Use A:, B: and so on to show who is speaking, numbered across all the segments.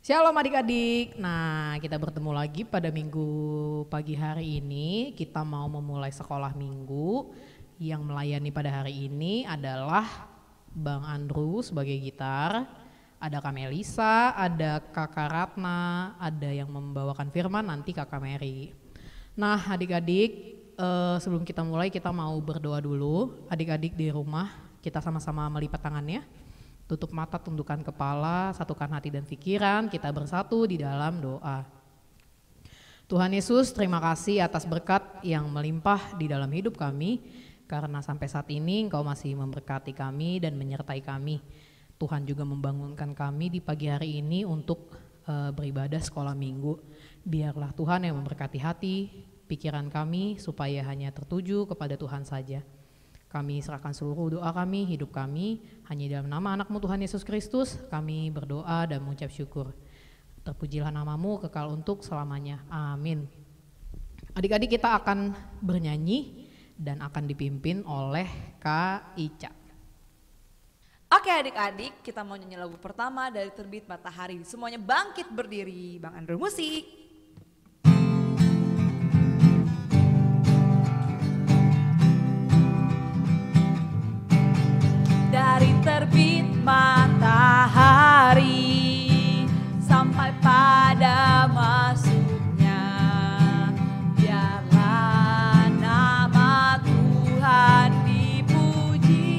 A: Shalom adik-adik. Nah, kita bertemu lagi pada minggu pagi hari ini. Kita mau memulai sekolah minggu. Yang melayani pada hari ini adalah Bang Andrew sebagai gitar, ada Kak Melisa, ada Kakak Ratna, ada yang membawakan firman, nanti Kakak Mary. Nah, adik-adik, sebelum kita mulai kita mau berdoa dulu. Adik-adik di rumah, kita sama-sama melipat tangannya. Tutup mata, tundukkan kepala, satukan hati dan pikiran, kita bersatu di dalam doa. Tuhan Yesus, terima kasih atas berkat yang melimpah di dalam hidup kami, karena sampai saat ini Engkau masih memberkati kami dan menyertai kami. Tuhan juga membangunkan kami di pagi hari ini untuk beribadah sekolah minggu. Biarlah Tuhan yang memberkati hati, pikiran kami supaya hanya tertuju kepada Tuhan saja. Kami serahkan seluruh doa kami, hidup kami, hanya dalam nama anak-Mu Tuhan Yesus Kristus, kami berdoa dan mengucap syukur. Terpujilah nama-Mu kekal untuk selamanya. Amin. Adik-adik, kita akan bernyanyi dan akan dipimpin oleh Kak Ica.
B: Oke adik-adik, kita mau nyanyi lagu pertama dari Terbit Matahari. Semuanya bangkit berdiri, Bang Andrew musik. Dari terbit matahari sampai pada masuknya, biarlah nama Tuhan dipuji.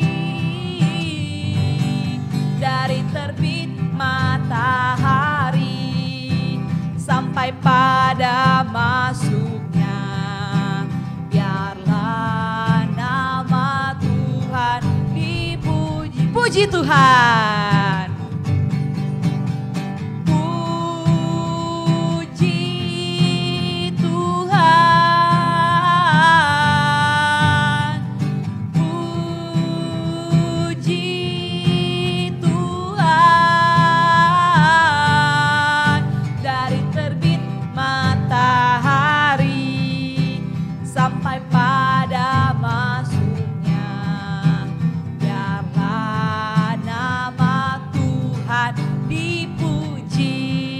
B: Dari terbit matahari sampai pada masuknya, biarlah nama Tuhan dipuji. Puji Tuhan. Puji Tuhan. Puji Tuhan. Dari terbit matahari sampai pada masuknya, biarlah nama Tuhan dipuji.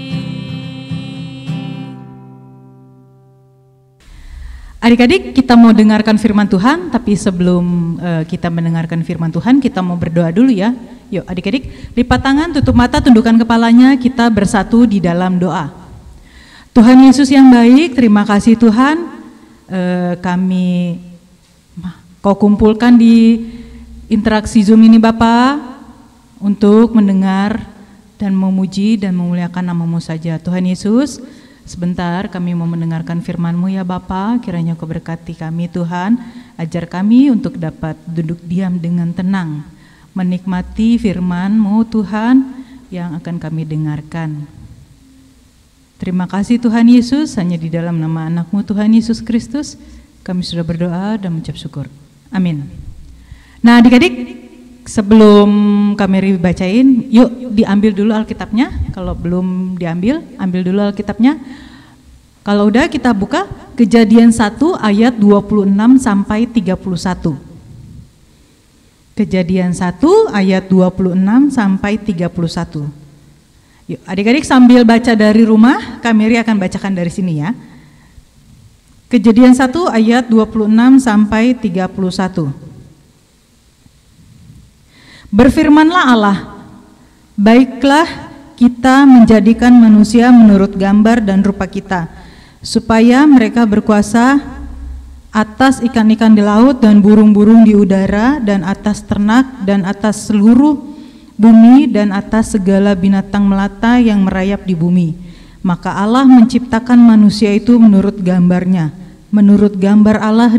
C: Adik-adik, kita mau dengarkan firman Tuhan, tapi sebelum kita mendengarkan firman Tuhan, kita mau berdoa dulu ya. Yuk adik-adik, lipat tangan, tutup mata, tundukkan kepalanya, kita bersatu di dalam doa. Tuhan Yesus yang baik, terima kasih Tuhan, kami Kau kumpulkan di interaksi Zoom ini Bapa, untuk mendengar dan memuji dan memuliakan nama-Mu saja. Tuhan Yesus, sebentar kami mau mendengarkan firman-Mu ya Bapa, kiranya Kau berkati kami Tuhan, ajar kami untuk dapat duduk diam dengan tenang, menikmati firman-Mu Tuhan yang akan kami dengarkan. Terima kasih Tuhan Yesus, hanya di dalam nama anak-Mu Tuhan Yesus Kristus, kami sudah berdoa dan mengucap syukur. Amin. Nah adik-adik, sebelum kami bacain, yuk diambil dulu Alkitabnya. Kalau belum diambil, ambil dulu Alkitabnya. Kalau udah kita buka Kejadian 1 ayat 26 sampai 31. Kejadian 1 ayat 26 sampai 31. Yuk adik-adik sambil baca dari rumah, kami akan bacakan dari sini ya. Kejadian 1 ayat 26 sampai 31. Berfirmanlah Allah, baiklah kita menjadikan manusia menurut gambar dan rupa kita, supaya mereka berkuasa atas ikan-ikan di laut dan burung-burung di udara dan atas ternak dan atas seluruh bumi dan atas segala binatang melata yang merayap di bumi. Maka Allah menciptakan manusia itu menurut gambarnya. Menurut gambar Allah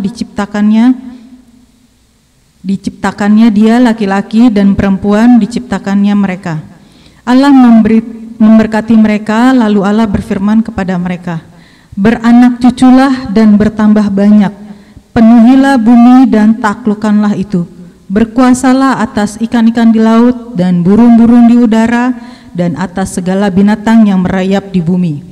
C: diciptakannya dia laki-laki dan perempuan diciptakannya mereka. Allah memberkati mereka, lalu Allah berfirman kepada mereka, beranak cuculah dan bertambah banyak, penuhilah bumi dan taklukkanlah itu, berkuasalah atas ikan-ikan di laut dan burung-burung di udara dan atas segala binatang yang merayap di bumi.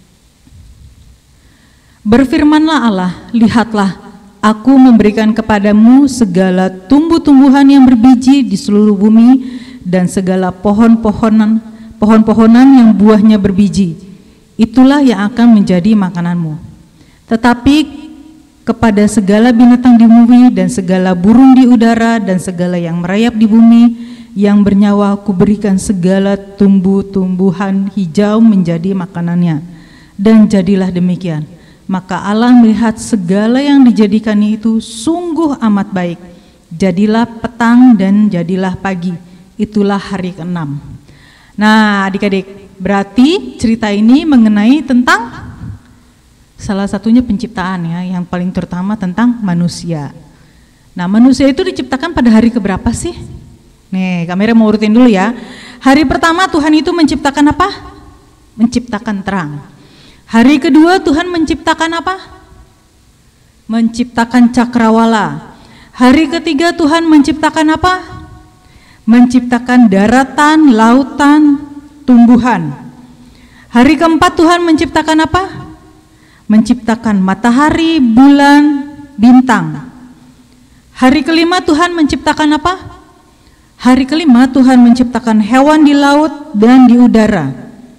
C: Berfirmanlah Allah, lihatlah, aku memberikan kepadamu segala tumbuh-tumbuhan yang berbiji di seluruh bumi dan segala pohon-pohonan pohon-pohonan yang buahnya berbiji, itulah yang akan menjadi makananmu. Tetapi kepada segala binatang di bumi dan segala burung di udara dan segala yang merayap di bumi yang bernyawa, kuberikan segala tumbuh-tumbuhan hijau menjadi makanannya. Dan jadilah demikian. Maka Allah melihat segala yang dijadikannya itu sungguh amat baik. Jadilah petang dan jadilah pagi. Itulah hari ke-6. Nah, adik-adik, berarti cerita ini mengenai tentang salah satunya penciptaan ya, yang paling terutama tentang manusia. Nah, manusia itu diciptakan pada hari keberapa sih? Nih, kamera mau urutin dulu ya. Hari pertama Tuhan itu menciptakan apa? Menciptakan terang. Hari kedua Tuhan menciptakan apa? Menciptakan cakrawala. Hari ketiga Tuhan menciptakan apa? Menciptakan daratan, lautan, tumbuhan. Hari keempat Tuhan menciptakan apa? Menciptakan matahari, bulan, bintang. Hari kelima Tuhan menciptakan apa? Hari kelima Tuhan menciptakan hewan di laut dan di udara.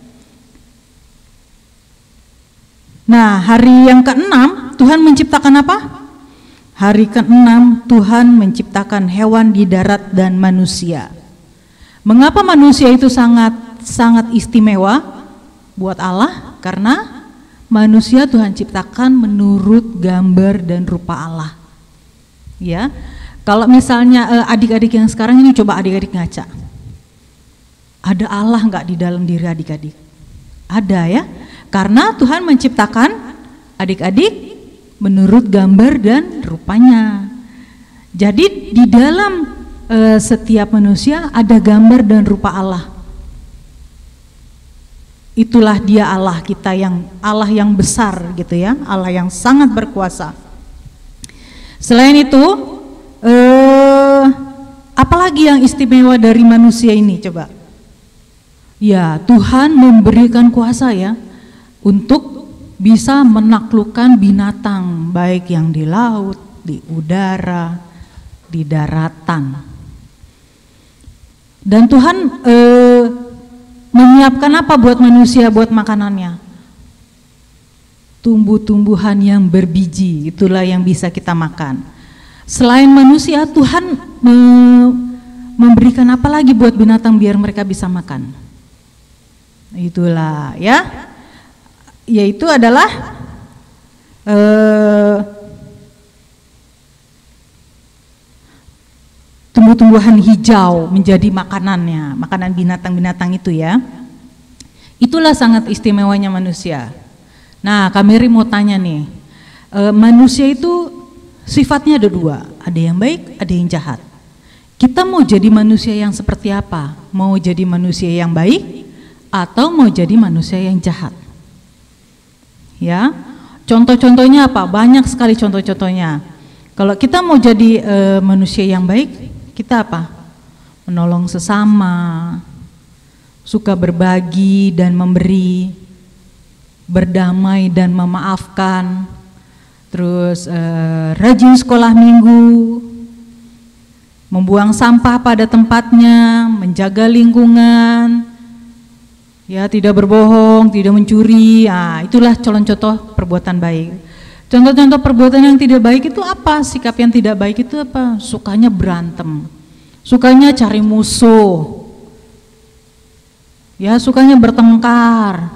C: Nah, hari yang ke-6 Tuhan menciptakan apa? Hari ke-6 Tuhan menciptakan hewan di darat dan manusia. Mengapa manusia itu sangat istimewa buat Allah? Karena manusia Tuhan ciptakan menurut gambar dan rupa Allah. Ya, kalau misalnya adik-adik yang sekarang ini, coba adik-adik ngaca. Ada Allah nggak di dalam diri adik-adik? Ada ya, karena Tuhan menciptakan adik-adik menurut gambar dan rupanya. Jadi di dalam setiap manusia ada gambar dan rupa Allah. Itulah dia Allah kita, yang Allah yang besar gitu ya, Allah yang sangat berkuasa. Selain itu, apalagi yang istimewa dari manusia ini coba? Ya, Tuhan memberikan kuasa ya untuk bisa menaklukkan binatang, baik yang di laut, di udara, di daratan. Dan Tuhan menyiapkan apa buat manusia, buat makanannya? Tumbuh-tumbuhan yang berbiji, itulah yang bisa kita makan. Selain manusia, Tuhan memberikan apa lagi buat binatang biar mereka bisa makan? Itulah ya, yaitu adalah tumbuh-tumbuhan hijau menjadi makanannya, makanan binatang-binatang itu ya. Itulah sangat istimewanya manusia. Nah, Kameri mau tanya nih, manusia itu sifatnya ada dua, ada yang baik, ada yang jahat. Kita mau jadi manusia yang seperti apa? Mau jadi manusia yang baik atau mau jadi manusia yang jahat? Ya, contoh-contohnya apa? Banyak sekali contoh-contohnya. Kalau kita mau jadi manusia yang baik, kita apa? Menolong sesama, suka berbagi dan memberi, berdamai dan memaafkan, terus rajin sekolah minggu, membuang sampah pada tempatnya, menjaga lingkungan, ya, tidak berbohong, tidak mencuri. Nah, itulah contoh perbuatan baik. Contoh-contoh perbuatan yang tidak baik itu apa? Sikap yang tidak baik itu apa? Sukanya berantem, sukanya cari musuh, ya, sukanya bertengkar,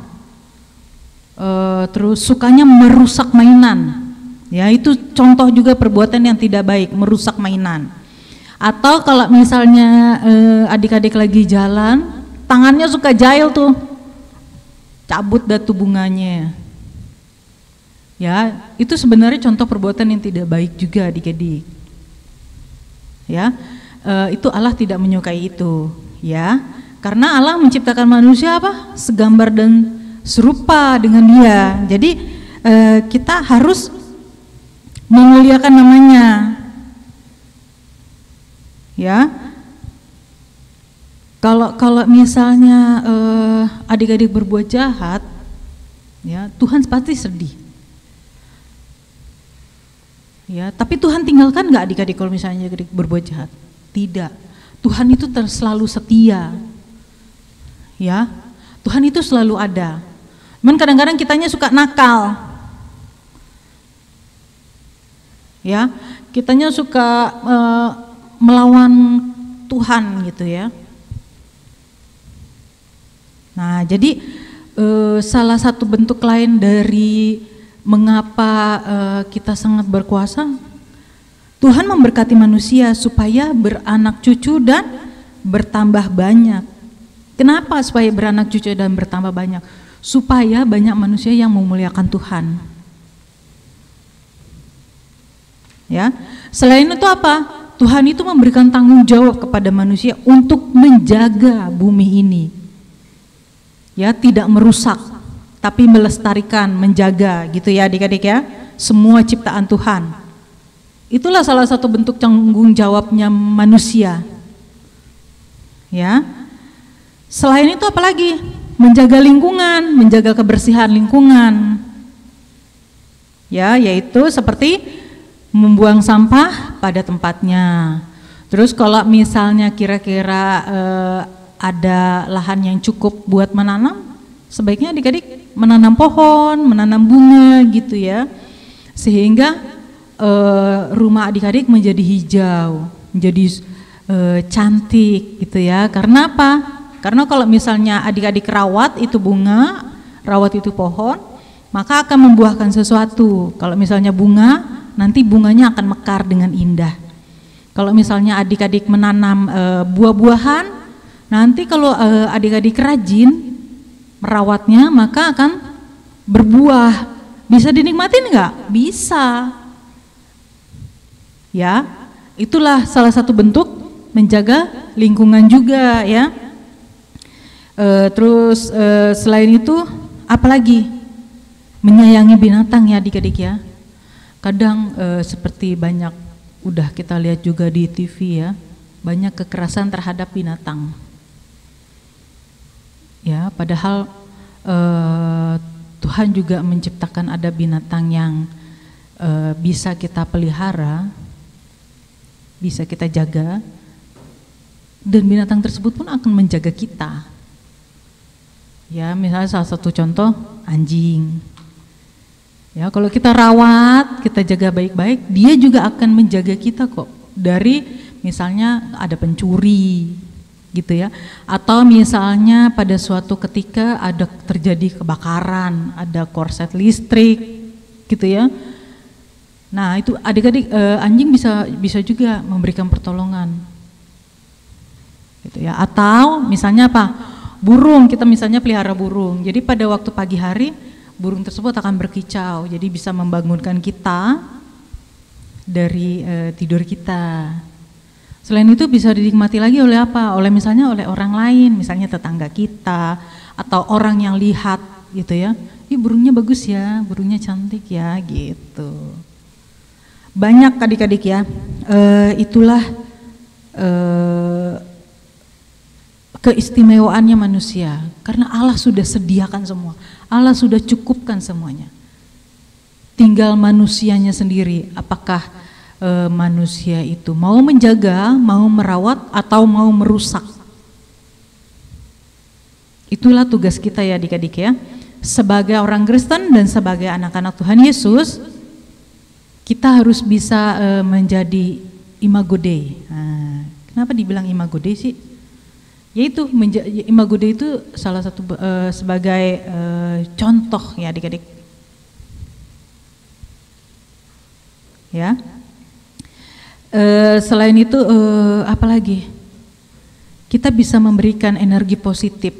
C: terus sukanya merusak mainan. Ya, itu contoh juga perbuatan yang tidak baik, merusak mainan. Atau kalau misalnya adik-adik lagi jalan, tangannya suka jahil tuh, cabut datu bunganya. Ya, itu sebenarnya contoh perbuatan yang tidak baik juga adik-adik. Ya, itu Allah tidak menyukai itu. Ya, karena Allah menciptakan manusia apa? Segambar dan serupa dengan Dia. Jadi kita harus memuliakan namanya. Ya. Kalau misalnya adik-adik berbuat jahat, ya, Tuhan pasti sedih. Ya, tapi Tuhan tinggalkan nggak adik-adik kalau misalnya adik berbuat jahat? Tidak. Tuhan itu selalu setia. Ya, Tuhan itu selalu ada. Cuman kadang-kadang kitanya suka nakal. Ya, kitanya suka melawan Tuhan gitu ya. Nah, jadi salah satu bentuk lain dari mengapa kita sangat berkuasa, Tuhan memberkati manusia supaya beranak cucu dan bertambah banyak. Kenapa supaya beranak cucu dan bertambah banyak? Supaya banyak manusia yang memuliakan Tuhan. Ya, selain itu apa? Tuhan itu memberikan tanggung jawab kepada manusia untuk menjaga bumi ini. Ya, tidak merusak, tapi melestarikan, menjaga gitu ya adik-adik ya. Semua ciptaan Tuhan. Itulah salah satu bentuk tanggung jawabnya manusia. Ya. Selain itu apa lagi? Menjaga lingkungan, menjaga kebersihan lingkungan. Ya, yaitu seperti membuang sampah pada tempatnya. Terus kalau misalnya kira-kira ada lahan yang cukup buat menanam, sebaiknya adik-adik menanam pohon, menanam bunga gitu ya. Sehingga rumah adik-adik menjadi hijau, menjadi cantik gitu ya. Karena apa? Karena kalau misalnya adik-adik rawat itu bunga, rawat itu pohon, maka akan membuahkan sesuatu. Kalau misalnya bunga, nanti bunganya akan mekar dengan indah. Kalau misalnya adik-adik menanam buah-buahan, nanti kalau adik-adik rajin merawatnya, maka akan berbuah. Bisa dinikmatin nggak? Bisa. Ya, itulah salah satu bentuk menjaga lingkungan juga ya. Terus selain itu, apalagi menyayangi binatang ya adik-adik ya. Kadang seperti banyak udah kita lihat juga di TV ya, banyak kekerasan terhadap binatang. Ya, padahal Tuhan juga menciptakan ada binatang yang bisa kita pelihara, bisa kita jaga, dan binatang tersebut pun akan menjaga kita. Ya, misalnya salah satu contoh anjing. Ya, kalau kita rawat, kita jaga baik-baik, dia juga akan menjaga kita kok. Dari misalnya ada pencuri gitu ya. Atau misalnya pada suatu ketika ada terjadi kebakaran, ada korslet listrik gitu ya. Nah, itu adik-adik anjing bisa juga memberikan pertolongan. Gitu ya. Atau misalnya apa? Burung, kita misalnya pelihara burung. Jadi pada waktu pagi hari burung tersebut akan berkicau, jadi bisa membangunkan kita dari tidur kita. Selain itu bisa dinikmati lagi oleh apa? Oleh misalnya oleh orang lain, misalnya tetangga kita atau orang yang lihat gitu ya. Ih, burungnya bagus ya, burungnya cantik ya gitu. Banyak adik-adik ya. Itulah keistimewaannya manusia, karena Allah sudah sediakan semua, Allah sudah cukupkan semuanya. Tinggal manusianya sendiri, apakah manusia itu mau menjaga, mau merawat, atau mau merusak. Itulah tugas kita ya adik-adik ya. Sebagai orang Kristen dan sebagai anak-anak Tuhan Yesus, kita harus bisa menjadi imago Dei. Nah, kenapa dibilang imago Dei sih? Yaitu imago Dei itu salah satu sebagai contoh ya adik-adik. Ya. Selain itu apalagi? Kita bisa memberikan energi positif.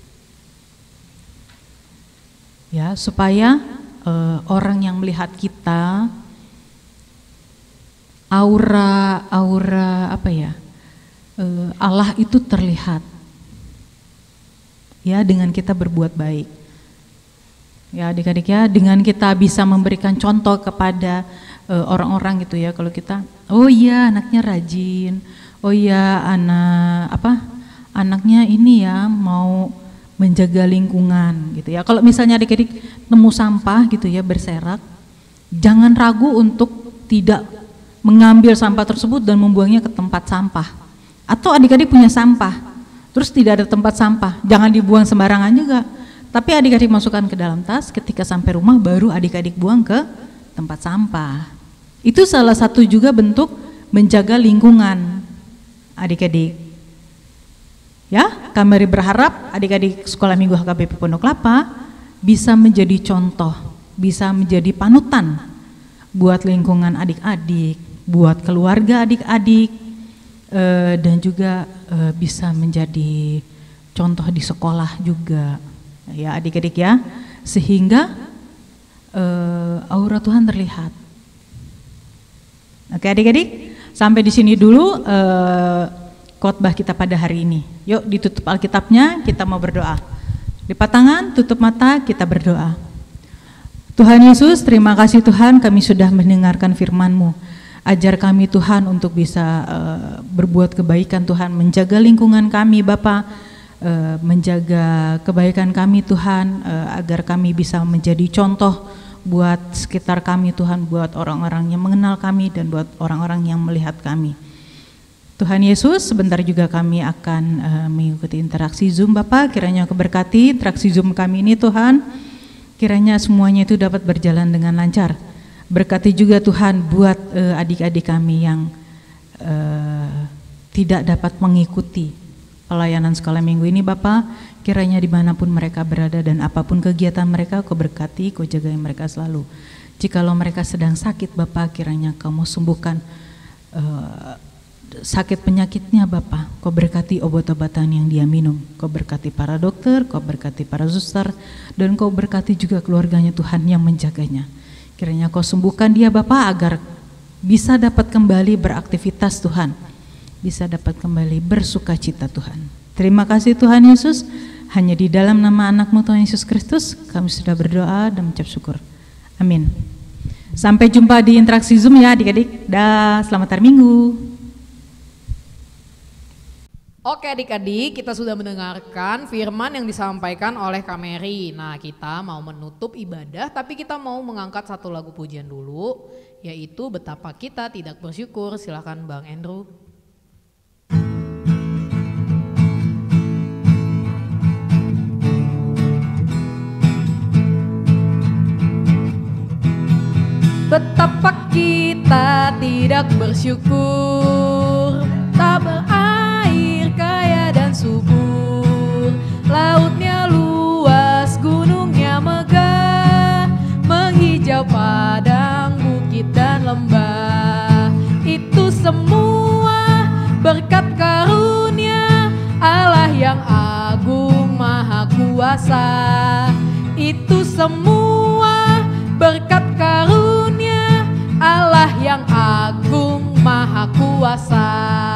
C: Ya, supaya orang yang melihat kita aura apa ya? Allah itu terlihat ya dengan kita berbuat baik ya adik-adik ya, dengan kita bisa memberikan contoh kepada orang-orang gitu ya. Kalau kita oh iya anaknya rajin, oh iya anaknya ini ya mau menjaga lingkungan gitu ya. Kalau misalnya adik-adik nemu sampah gitu ya berserak, jangan ragu untuk tidak mengambil sampah tersebut dan membuangnya ke tempat sampah. Atau adik-adik punya sampah, Terus tidak ada tempat sampah, jangan dibuang sembarangan juga. Tapi adik-adik masukkan ke dalam tas, ketika sampai rumah baru adik-adik buang ke tempat sampah. Itu salah satu juga bentuk menjaga lingkungan adik-adik. Ya, kami berharap adik-adik Sekolah Minggu HKBP Pondok Kelapa bisa menjadi contoh, bisa menjadi panutan buat lingkungan adik-adik, buat keluarga adik-adik, dan juga bisa menjadi contoh di sekolah juga. Ya adik-adik ya, sehingga aura Tuhan terlihat. Oke adik-adik, sampai di sini dulu khotbah kita pada hari ini. Yuk ditutup Alkitabnya, kita mau berdoa. Lipat tangan, tutup mata, kita berdoa. Tuhan Yesus, terima kasih Tuhan kami sudah mendengarkan firman-Mu. Ajar kami Tuhan untuk bisa berbuat kebaikan Tuhan, menjaga lingkungan kami Bapa, menjaga kebaikan kami Tuhan, agar kami bisa menjadi contoh buat sekitar kami Tuhan, buat orang-orang yang mengenal kami dan buat orang-orang yang melihat kami. Tuhan Yesus, sebentar juga kami akan mengikuti interaksi Zoom Bapak, kiranya Kau berkati interaksi Zoom kami ini Tuhan, kiranya semuanya itu dapat berjalan dengan lancar. Berkati juga Tuhan buat adik-adik kami yang tidak dapat mengikuti pelayanan sekolah minggu ini Bapak, kiranya dimanapun mereka berada dan apapun kegiatan mereka Kau berkati, Kau jagai mereka selalu. Jikalau mereka sedang sakit Bapak, kiranya Kau mau sembuhkan sakit penyakitnya Bapak, Kau berkati obat-obatan yang dia minum, Kau berkati para dokter, Kau berkati para suster, dan Kau berkati juga keluarganya Tuhan yang menjaganya. Kiranya Kau sembuhkan dia Bapak agar bisa dapat kembali beraktivitas Tuhan, bisa dapat kembali bersukacita Tuhan. Terima kasih Tuhan Yesus, hanya di dalam nama anak-Mu Tuhan Yesus Kristus kami sudah berdoa dan mengucap syukur. Amin. Sampai jumpa di interaksi Zoom ya adik-adik. Dah, selamat hari Minggu.
A: Oke adik-adik, kita sudah mendengarkan firman yang disampaikan oleh Kak Mary. Nah kita mau menutup ibadah tapi kita mau mengangkat satu lagu pujian dulu, yaitu Betapa Kita Tidak Bersyukur. Silakan Bang Andrew. Betapa kita tidak bersyukur, tak berair kaya dan subur, lautnya luas, gunungnya megah, menghijau padang, bukit dan lembah. Itu semua berkat karunia Allah yang agung maha kuasa. Itu semua berkat karunia Allah yang agung maha kuasa.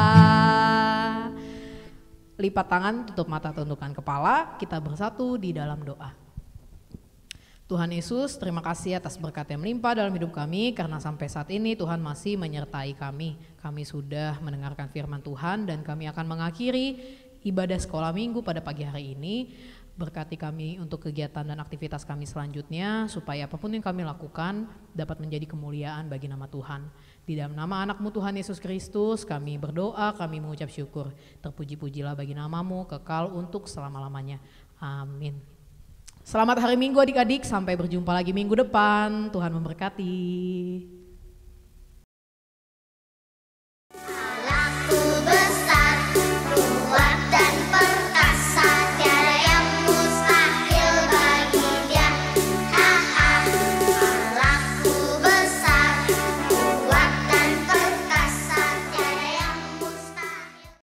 A: Lipat tangan, tutup mata, tundukkan kepala, kita bersatu di dalam doa. Tuhan Yesus, terima kasih atas berkat yang melimpah dalam hidup kami, karena sampai saat ini Tuhan masih menyertai kami. Kami sudah mendengarkan firman Tuhan dan kami akan mengakhiri ibadah sekolah minggu pada pagi hari ini. Berkati kami untuk kegiatan dan aktivitas kami selanjutnya, supaya apapun yang kami lakukan dapat menjadi kemuliaan bagi nama Tuhan. Di dalam nama anak-Mu Tuhan Yesus Kristus kami berdoa, kami mengucap syukur. Terpuji-pujilah bagi nama-Mu, kekal untuk selama-lamanya. Amin. Selamat hari Minggu adik-adik, sampai berjumpa lagi minggu depan. Tuhan memberkati.